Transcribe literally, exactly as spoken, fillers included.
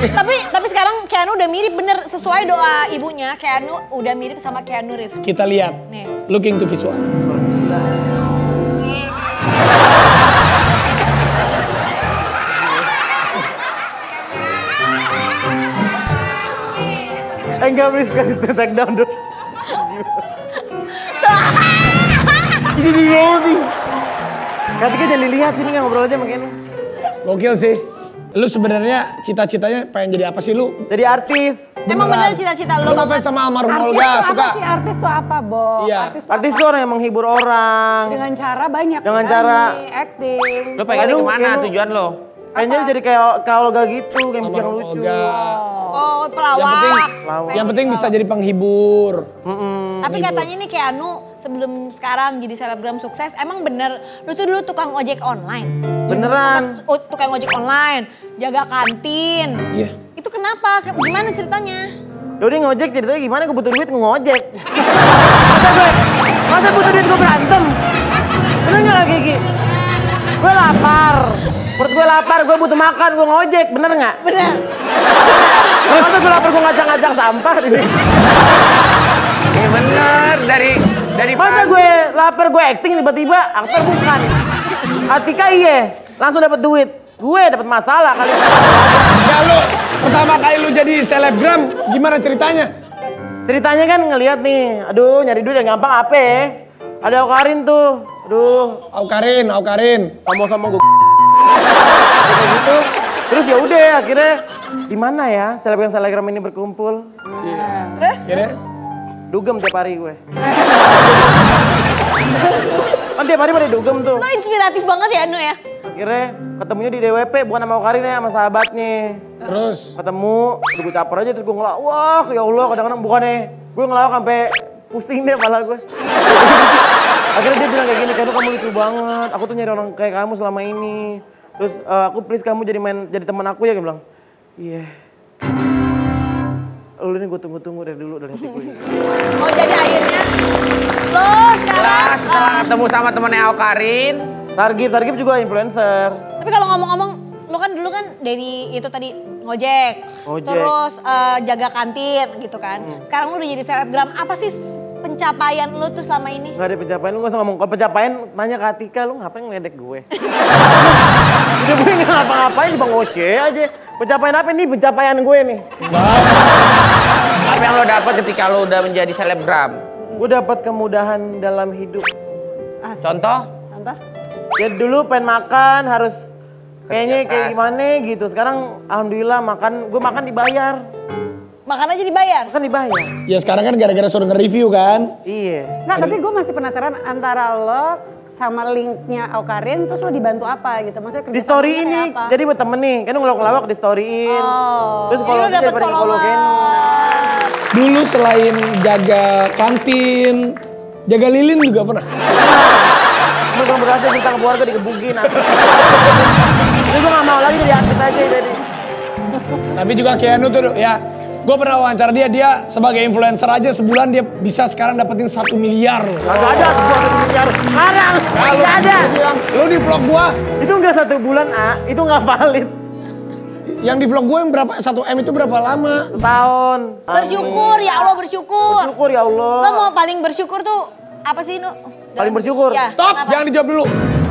tapi tapi sekarang Keanu udah mirip bener sesuai doa ibunya. Keanu udah mirip sama Keanu Reeves. Kita lihat. Nih. Looking to visual. Eh enggak, please kasih take down dulu. Ini dia nih. Ketika jangan dilihat sini nggak ngobrol aja sama Keanu. Gokil sih. Lu sebenarnya cita-citanya pengen jadi apa sih lu? Jadi artis. Emang bener cita-cita Lu lo banget? ngefans sama almarhum Artis Olga, tuh suka? apa sih? Artis tuh apa, Bo? Iya. Artis tuh Artis apa? tuh orang yang menghibur orang. Dengan cara banyak. Dengan nyanyi, cara- acting. Lu pengennya Aduh, kemana Keanu. tujuan lo? Kayaknya jadi kayak Kak Olga gitu, kayak yang Almarhum lucu. Olga. Oh, Yang pelawak. penting, Pelawak. yang penting bisa jadi penghibur. Mm-mm. Tapi katanya nih Keanu sebelum sekarang jadi selebgram sukses, emang bener lu tuh dulu tukang ojek online? Beneran. Sempat, oh, tukang ojek online, jaga kantin. Iya. Itu kenapa? Gimana ceritanya? Yaudah ngojek ceritanya gimana, gue butuh duit gue ngojek. Masa gue, masa butuh duit gue berantem? Bener gak Kak Gigi? Gue lapar, perut gue lapar, gue butuh makan, gue ngojek, bener gak? Bener. Masa gue lapar gue ngajak-ngajak sampah di sini? Iya bener, dari dari Masa gue lapar gue acting tiba-tiba aktor bukan? Atika iya, langsung dapat duit. Gue dapat masalah kali. Ya lu, pertama kali lu jadi selebgram, gimana ceritanya? Ceritanya kan ngelihat nih, aduh nyari duit yang gampang apa ya? Ada Aukarin tuh, aduh Aukarin, Aukarin. sama-sama gue kayak gitu. Terus ya udah akhirnya di mana ya selebgram selebgram ini berkumpul? Terus? Kira? Dugem tiap hari gue. Kan tiap hari pada dugem tuh. Lo inspiratif banget ya Anu ya? Akhirnya ketemunya di D W P bukan sama Aukarin ya, sama sahabatnya. Terus? Ketemu, terus gue caper aja terus gue ngelawak. Wah ya Allah kadang-kadang bukannya gue ngelawak sampai pusing deh kepala gue. Akhirnya dia bilang kayak gini, Keanu kamu lucu banget. Aku tuh nyari orang kayak kamu selama ini. Terus uh, aku please kamu jadi main jadi teman aku ya, dia bilang. Iya. Yeah. Lu ini gue tunggu-tunggu dari dulu dari hatiku. Oh jadi akhirnya lo sekarang. Nah, setelah eh, ketemu sama temennya Aukarin. Sargip, Sargip juga influencer. tapi kalau ngomong-ngomong, lo kan dulu kan dari itu tadi ngojek, Ngojek. terus eh, jaga kantin gitu kan. Sekarang lo udah jadi selebgram. Apa sih pencapaian lo tuh selama ini? Gak ada pencapaian, lu gak usah ngomong. Kalau pencapaian, nanya ke Atika, lu ngapain ngeledek gue? Udah gue gak ngapa-ngapain, cuma ngoceh aja. Pencapaian apa nih? Pencapaian gue nih. Apa yang lo dapat ketika lo udah menjadi selebgram? Gue dapat kemudahan dalam hidup. Asik. Contoh? Contoh? Ya dulu pengen makan harus kayaknya Kerja kayak keras. gimana gitu. Sekarang alhamdulillah makan, gue makan dibayar. Makan aja dibayar. Makan dibayar. Ya sekarang kan gara-gara suruh nge-review kan? Iya. Nggak, tapi gue masih penasaran antara lo sama linknya Aukarin, terus lo dibantu apa gitu? Maksudnya Di kerjasamanya story kayak ini, apa? jadi buat temen nih, kan ngelawak-ngelawak di storyin. Oh. Terus Jadi follow lo aja dapet daripada follow follower. Keanu. Dulu selain jaga kantin, jaga lilin juga pernah. Cuma belum berhasil tentang keluarga dikebukin. Jadi gue gak mau lagi jadi artis aja jadi. Tapi juga Keanu tuh ya, gue pernah wawancara dia, dia sebagai influencer aja sebulan dia bisa sekarang dapetin satu miliar loh. Gak ada sebuah satu miliar. Ngarang, gak ada. Lo di vlog gua, Itu gak satu bulan, A. Itu gak valid. yang di vlog gue yang berapa, satu M itu berapa lama? Setahun. Bersyukur ya Allah bersyukur. Bersyukur ya Allah. Lo mau paling bersyukur tuh apa sih Nu? Paling bersyukur? Ya, Stop, kenapa? jangan dijawab dulu.